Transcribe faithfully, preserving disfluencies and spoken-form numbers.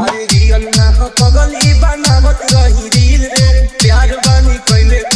अरे रियल ना हो पगली बनावत रही रील रे प्यार बानी कइले